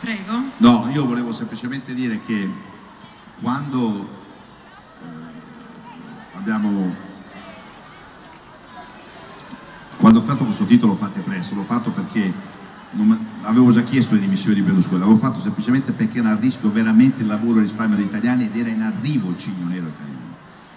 Prego. No, io volevo semplicemente dire che quando ho fatto questo titolo Fate Presto, l'ho fatto perché avevo già chiesto le dimissioni di Berlusconi, l'avevo fatto semplicemente perché era a rischio veramente il lavoro e il risparmio degli italiani ed era in arrivo il cigno nero italiano.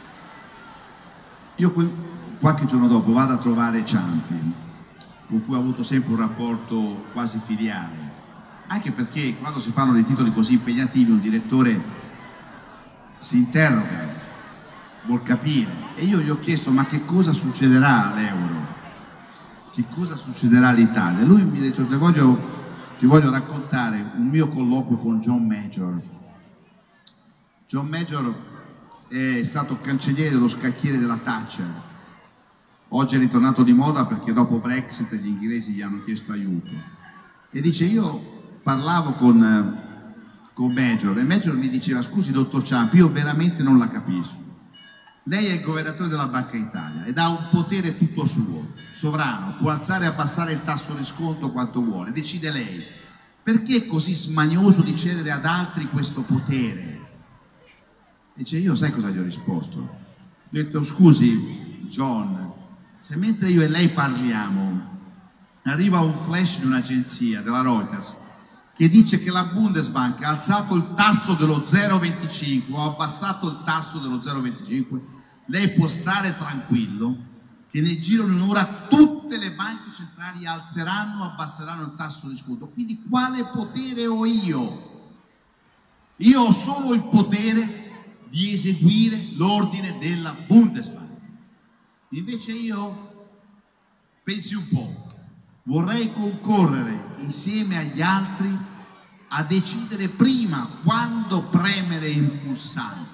Io qualche giorno dopo vado a trovare Ciampi, con cui ho avuto sempre un rapporto quasi filiale, anche perché quando si fanno dei titoli così impegnativi un direttore si interroga, vuol capire, e io gli ho chiesto ma che cosa succederà all'euro, che cosa succederà all'Italia. Lui mi ha detto ti voglio raccontare un mio colloquio con John Major. John Major è stato cancelliere dello scacchiere della Thatcher, oggi è ritornato di moda perché dopo Brexit gli inglesi gli hanno chiesto aiuto, e dice io parlavo con Major e Major mi diceva scusi dottor Ciampi, io veramente non la capisco, lei è il governatore della Banca d'Italia ed ha un potere tutto suo, sovrano, può alzare e abbassare il tasso di sconto quanto vuole, decide lei, perché è così smanioso di cedere ad altri questo potere? Dice io sai cosa gli ho risposto? Gli ho detto scusi John, se mentre io e lei parliamo arriva un flash di un'agenzia, della Reuters, che dice che la Bundesbank ha alzato il tasso dello 0,25 o ha abbassato il tasso dello 0,25, lei può stare tranquillo che nel giro di un'ora tutte le banche centrali alzeranno o abbasseranno il tasso di sconto. Quindi quale potere ho io? Io ho solo il potere di eseguire l'ordine della Bundesbank. Invece io, pensi un po', vorrei concorrere insieme agli altri a decidere prima quando premere il pulsante.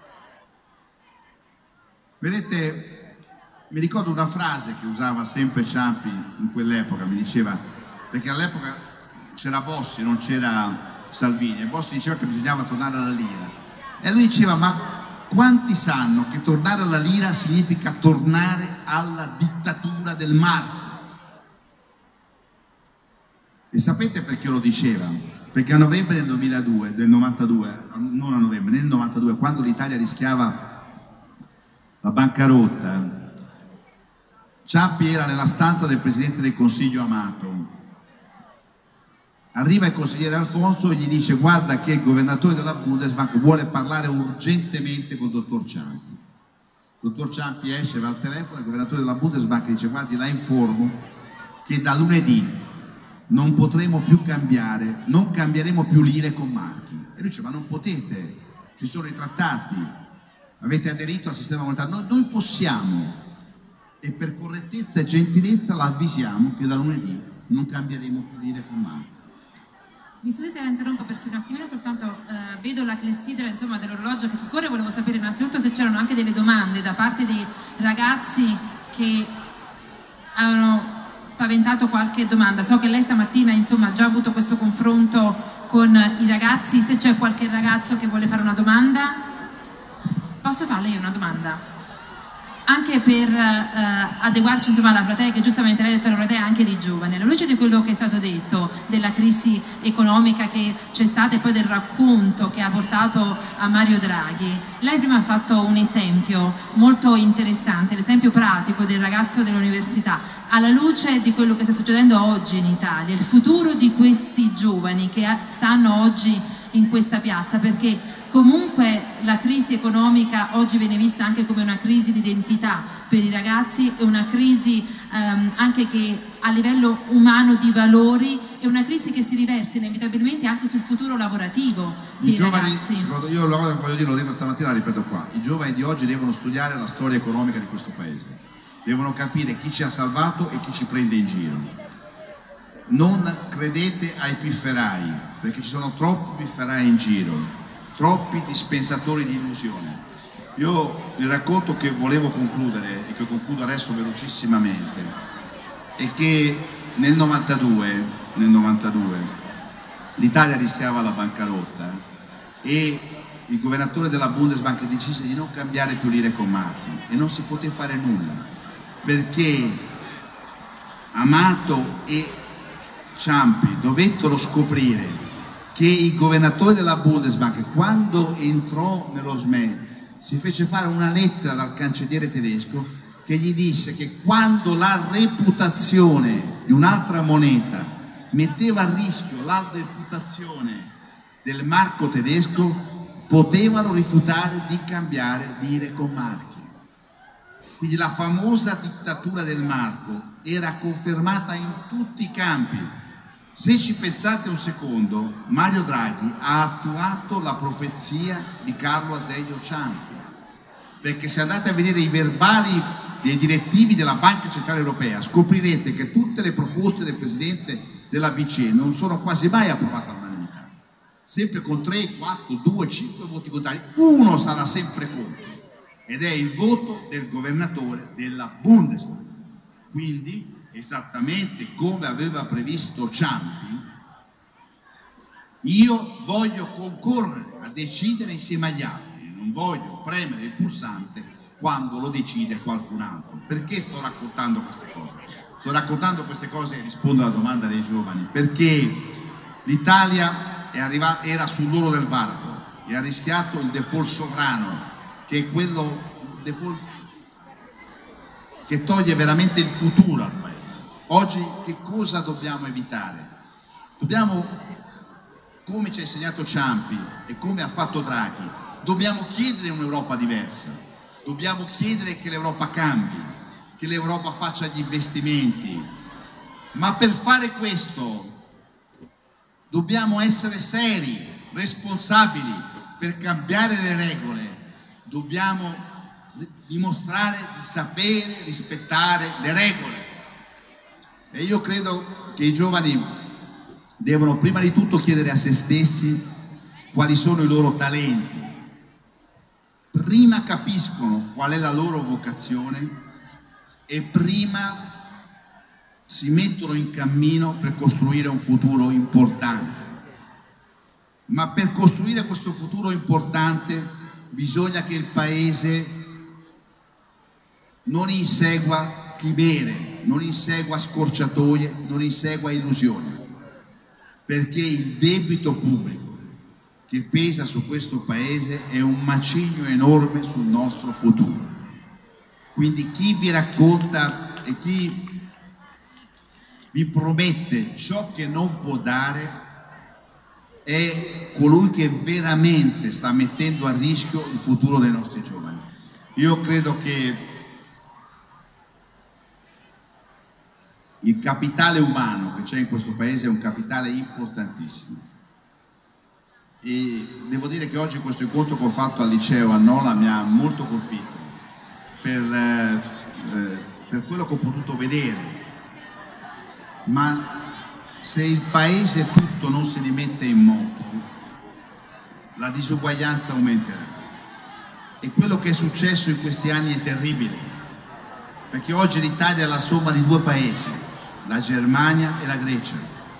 Vedete, mi ricordo una frase che usava sempre Ciampi in quell'epoca, mi diceva, perché all'epoca c'era Bossi, non c'era Salvini, e Bossi diceva che bisognava tornare alla lira. E lui diceva, ma quanti sanno che tornare alla lira significa tornare alla dittatura del marco? E sapete perché lo diceva? Perché a novembre del 92, non a novembre, nel 92, quando l'Italia rischiava la bancarotta, Ciampi era nella stanza del Presidente del Consiglio Amato. Arriva il consigliere Alfonso e gli dice guarda che il governatore della Bundesbank vuole parlare urgentemente col dottor Ciampi. Il dottor Ciampi esce, va al telefono, il governatore della Bundesbank dice guardi la informo che da lunedì non potremo più cambiare, non cambieremo più lire con marchi. E lui dice ma non potete, ci sono i trattati, avete aderito al sistema monetario, noi possiamo, e per correttezza e gentilezza la avvisiamo che da lunedì non cambieremo più lire con marchi. Mi scusi se la interrompo perché un attimino soltanto vedo la clessidra insomma dell'orologio che si scorre. Volevo sapere innanzitutto se c'erano anche delle domande da parte dei ragazzi che avevano paventato qualche domanda. So che lei stamattina insomma ha già avuto questo confronto con i ragazzi, se c'è qualche ragazzo che vuole fare una domanda. Posso farle io una domanda? Anche per adeguarci insomma alla platea, che giustamente lei ha detto la platea anche dei giovani, alla luce di quello che è stato detto, della crisi economica che c'è stata e poi del racconto che ha portato a Mario Draghi, lei prima ha fatto un esempio molto interessante, l'esempio pratico del ragazzo dell'università, alla luce di quello che sta succedendo oggi in Italia, il futuro di questi giovani che stanno oggi in questa piazza, perché comunque la crisi economica oggi viene vista anche come una crisi di identità per i ragazzi, è una crisi anche che a livello umano di valori, è una crisi che si riversa inevitabilmente anche sul futuro lavorativo dei ragazzi. Io voglio dire, l'ho detto stamattina, ripeto qua, i giovani di oggi devono studiare la storia economica di questo paese, devono capire chi ci ha salvato e chi ci prende in giro. Non credete ai pifferai, perché ci sono troppi pifferai in giro, troppi dispensatori di illusione. Io il racconto che volevo concludere e che concludo adesso velocissimamente è che nel 92 l'Italia rischiava la bancarotta e il governatore della Bundesbank decise di non cambiare più lire con marchi e non si poté fare nulla perché Amato e Ciampi dovettero scoprire che il governatore della Bundesbank, quando entrò nello SME, si fece fare una lettera dal cancelliere tedesco che gli disse che quando la reputazione di un'altra moneta metteva a rischio la reputazione del marco tedesco, potevano rifiutare di cambiare lire con marchi. Quindi la famosa dittatura del marco era confermata in tutti i campi. Se ci pensate un secondo, Mario Draghi ha attuato la profezia di Carlo Azeglio Ciampi, perché se andate a vedere i verbali dei direttivi della Banca Centrale Europea scoprirete che tutte le proposte del Presidente della BCE non sono quasi mai approvate all'unanimità, sempre con 3, 4, 2, 5 voti contrari, uno sarà sempre contro ed è il voto del governatore della Bundesbank. Quindi esattamente come aveva previsto Ciampi, io voglio concorrere a decidere insieme agli altri, non voglio premere il pulsante quando lo decide qualcun altro. Perché sto raccontando queste cose? Sto raccontando queste cose e rispondo alla domanda dei giovani, perché l'Italia era sull'orlo del baratro e ha rischiato il default sovrano, che è quello default che toglie veramente il futuro al paese. Oggi che cosa dobbiamo evitare? Dobbiamo, come ci ha insegnato Ciampi e come ha fatto Draghi, dobbiamo chiedere un'Europa diversa, dobbiamo chiedere che l'Europa cambi, che l'Europa faccia gli investimenti, ma per fare questo dobbiamo essere seri, responsabili, per cambiare le regole dobbiamo dimostrare di sapere rispettare le regole. E io credo che i giovani devono prima di tutto chiedere a se stessi quali sono i loro talenti, prima capiscono qual è la loro vocazione e prima si mettono in cammino per costruire un futuro importante. Ma per costruire questo futuro importante bisogna che il Paese non insegua chimere, non insegua scorciatoie, non insegua illusioni, perché il debito pubblico che pesa su questo Paese è un macigno enorme sul nostro futuro. Quindi chi vi racconta e chi vi promette ciò che non può dare è colui che veramente sta mettendo a rischio il futuro dei nostri giovani. Io credo che il capitale umano che c'è in questo paese è un capitale importantissimo e devo dire che oggi questo incontro che ho fatto al liceo a Nola mi ha molto colpito per quello che ho potuto vedere, ma se il paese tutto non si rimette in moto la disuguaglianza aumenterà e quello che è successo in questi anni è terribile, perché oggi l'Italia è la somma di due paesi, la Germania e la Grecia.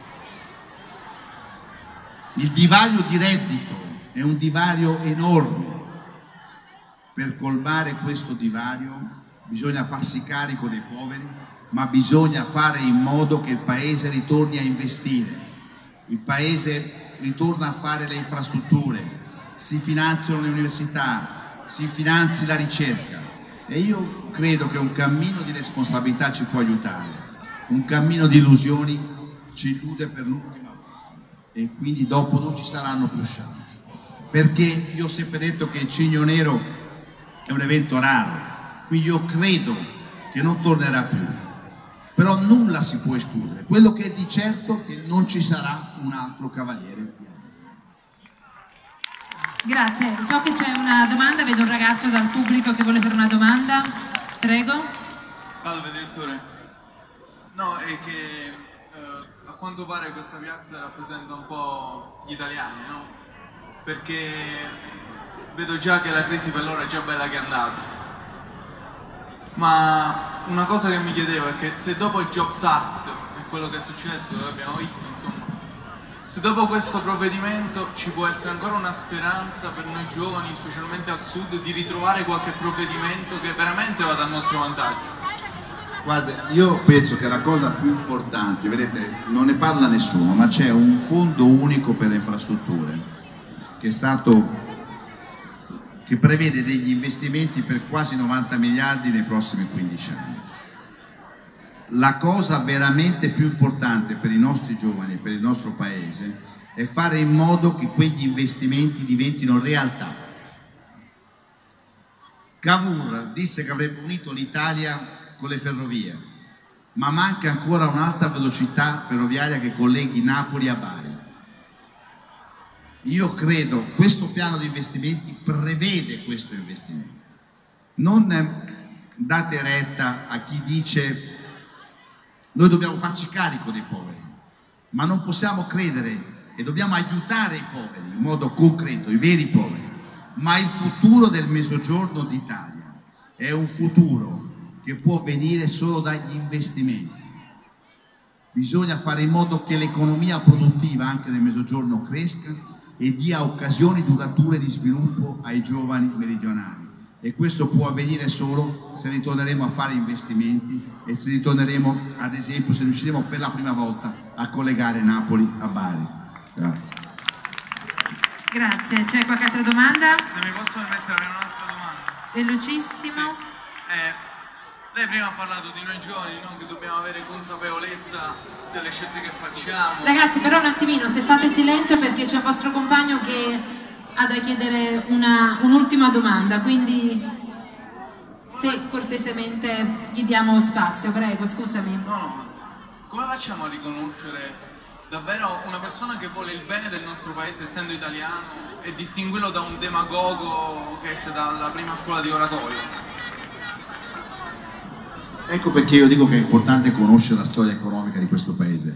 Il divario di reddito è un divario enorme. Per colmare questo divario bisogna farsi carico dei poveri, ma bisogna fare in modo che il Paese ritorni a investire, il Paese ritorna a fare le infrastrutture, si finanziano le università, si finanzi la ricerca e io credo che un cammino di responsabilità ci può aiutare. Un cammino di illusioni ci illude per l'ultima volta e quindi dopo non ci saranno più chance, perché io ho sempre detto che il Cigno Nero è un evento raro, quindi io credo che non tornerà più, però nulla si può escludere. Quello che è di certo è che non ci sarà un altro cavaliere. Grazie, so che c'è una domanda, vedo un ragazzo dal pubblico che vuole fare una domanda, prego. Salve direttore. No, è che a quanto pare questa piazza rappresenta un po' gli italiani, no? Perché vedo già che la crisi per loro è già bella che è andata. Ma una cosa che mi chiedevo è che se dopo il Jobs Act e quello che è successo, lo abbiamo visto, insomma, se dopo questo provvedimento ci può essere ancora una speranza per noi giovani, specialmente al sud, di ritrovare qualche provvedimento che veramente vada a nostro vantaggio. Guarda, io penso che la cosa più importante, vedete, non ne parla nessuno, ma c'è un fondo unico per le infrastrutture che prevede degli investimenti per quasi 90 miliardi nei prossimi 15 anni. La cosa veramente più importante per i nostri giovani e per il nostro paese è fare in modo che quegli investimenti diventino realtà. Cavour disse che avrebbe unito l'Italia con le ferrovie, ma manca ancora un'alta velocità ferroviaria che colleghi Napoli a Bari. Io credo che questo piano di investimenti prevede questo investimento. Non date retta a chi dice noi dobbiamo farci carico dei poveri, ma non possiamo credere e dobbiamo aiutare i poveri in modo concreto, i veri poveri, ma il futuro del Mezzogiorno d'Italia è un futuro che può venire solo dagli investimenti. Bisogna fare in modo che l'economia produttiva anche del Mezzogiorno cresca e dia occasioni durature di sviluppo ai giovani meridionali, e questo può avvenire solo se ritorneremo a fare investimenti e se ritorneremo, ad esempio, se riusciremo per la prima volta a collegare Napoli a Bari. Grazie. Grazie, c'è qualche altra domanda? Se mi posso permettere, avere un'altra domanda. Velocissimo. Sì. Lei prima ha parlato di noi giovani, no? Che dobbiamo avere consapevolezza delle scelte che facciamo. Ragazzi, però un attimino, se fate silenzio perché c'è un vostro compagno che ha da chiedere un'ultima domanda, quindi se cortesemente gli diamo spazio, prego, scusami. No, anzi. Come facciamo a riconoscere davvero una persona che vuole il bene del nostro paese essendo italiano e distinguerlo da un demagogo che esce dalla prima scuola di oratorio? Ecco perché io dico che è importante conoscere la storia economica di questo paese.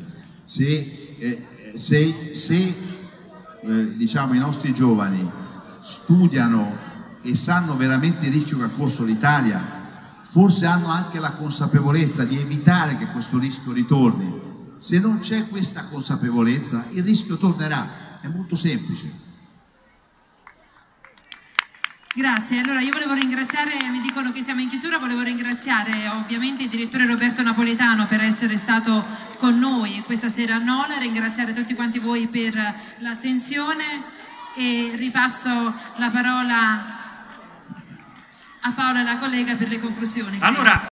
Diciamo, i nostri giovani studiano e sanno veramente il rischio che ha corso l'Italia, forse hanno anche la consapevolezza di evitare che questo rischio ritorni. Se non c'è questa consapevolezza, il rischio tornerà, è molto semplice. Grazie, allora io volevo ringraziare, mi dicono che siamo in chiusura, volevo ringraziare ovviamente il direttore Roberto Napoletano per essere stato con noi questa sera a Nola, ringraziare tutti quanti voi per l'attenzione e ripasso la parola a Paola, la collega, per le conclusioni. Allora,